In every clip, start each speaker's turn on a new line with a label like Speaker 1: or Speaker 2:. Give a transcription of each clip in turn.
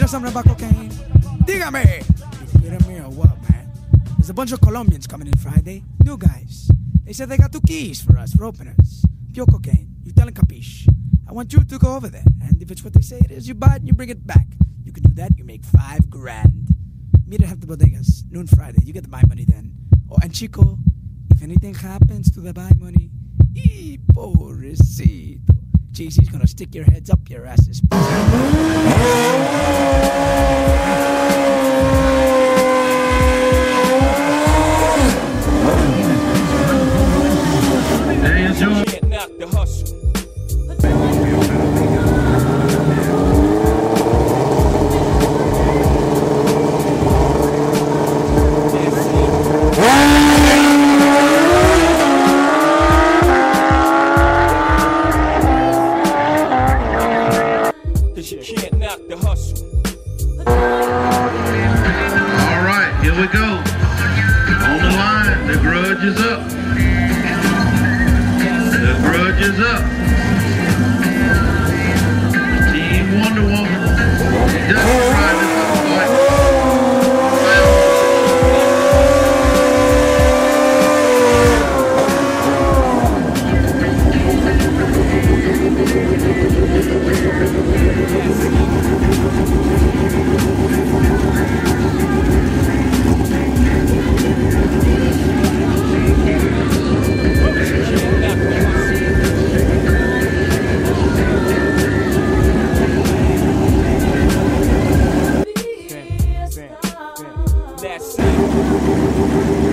Speaker 1: hear something about cocaine? Dígame! You kidding me or what, man? There's a bunch of Colombians coming in Friday. New guys. They said they got 2 keys for us, for openers. Pure cocaine. You tell them capiche. I want you to go over there. And if it's what they say it is, you buy it and you bring it back. You can do that, you make $5,000. Meet at Hefty Bodegas, noon Friday. You get the buy money then. Oh, and Chico, if anything happens to the buy money, pobrecito. JC's gonna stick your heads up your asses.
Speaker 2: There's your
Speaker 3: Can't knock the hustle. Cause you can't knock the hustle.
Speaker 2: all right, here we go. On the line, the grudge is up. The grudge is up. Team Wonder Woman. Just trying to fight.
Speaker 3: That's it.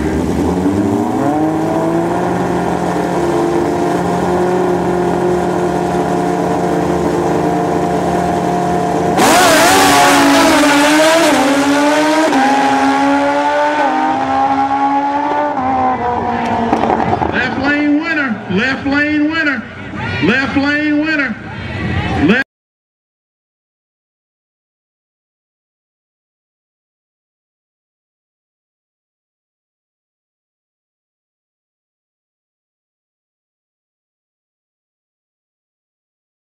Speaker 2: Left lane winner. Left lane.